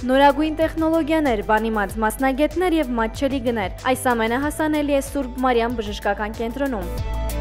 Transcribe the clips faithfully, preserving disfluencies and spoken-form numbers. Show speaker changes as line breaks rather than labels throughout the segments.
Նորագույն տեխնոլոգիաներ, բանիմաց մասնագետներ և մատչելի գներ։ Այս ամենը հասանելի է Սուրբ Մարիամ բժշկական կենտրոնում։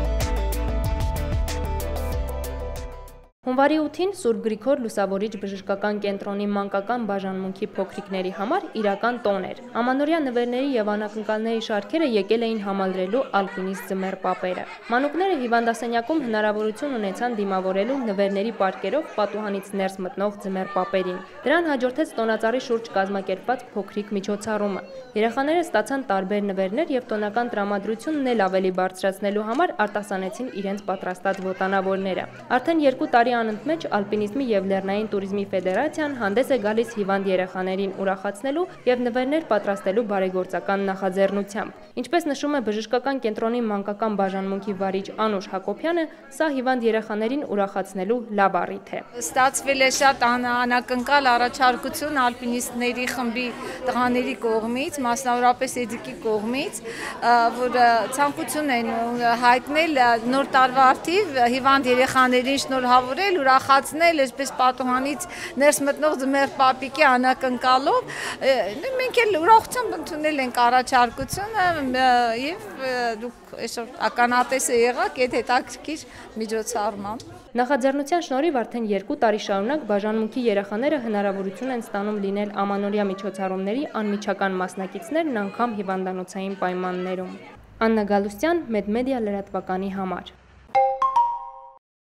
Հունվարի ութին Սուրբ Գրիգոր Լուսավորիչ բժշկական կենտրոնի մանկական բաժանմունքի փոքրիկների համար իրական տոն էր։ Ամանորյա նվերների և անակնկալների շարքերը եկել էին համալրելու ալպինիստ ձմեռ պապերը։ Մանուկները հիվանդասենյակում հնարավորություն ունեցան դիմավորելու նվերների պարկերով պատուհանից ներս մտնող ձմեռ պապերին։ Դրան հաջորդեց տոնածառի շուրջ կազմակերպված փոքրիկ միջոցառումը։ Երեխաները ստացան տարբեր նվերներ և տոնական տրամադրությունն էլ ավելի բարձրացնելու համար արտասանեցին իրենց պատրաստած ոտանավորները։ Արդեն երկու տարի անընդմեջ Ալպինիզմի և Լեռնային տուրիզմի ֆեդերացիան հանդես է գալիս հիվանդ երեխաներին ուրախացնելու և նվերներ պատրաստելու բարեգործական նախաձեռնությամբ։ Ինչպես նշում է բժշկական կենտրոնի մանկական բաժանմունքի վարիչ Անուշ Հակոբյանը, սա հիվանդ երեխաներին ուրախացնելու լավ առիթ է։
Ստացվել է շատ անակնկալ առաջարկություն ալպինիստների խմբի տղաների կողմից, մասնավորապես Էդիկի կողմից, որ ցանկություն են հայտնել նոր տարվա առթիվ հիվանդ երեխաներին շնորհավորել, ուրախացնել, այսպես պատուհանից ներս մտնող ձմեռ պապիկի անակնկալով։ Մենք էլ ուրախությամբ ընդունել ենք առաջարկությունը և դուք այսօր ականատես եղաք այդ հետաքրքիր միջոցառման։
Նախաձեռնության շնորհիվ արդեն երկու տարի շարունակ բաժանմունքի երեխաները հնարավորություն են ստանում լինել ամանորյա միջոցառումների անմիջական մասնակիցներն անգամ հիվանդանոցային պայմաններում։ Աննա Գալուստյան, Մեդմեդիա լրատվականի համար։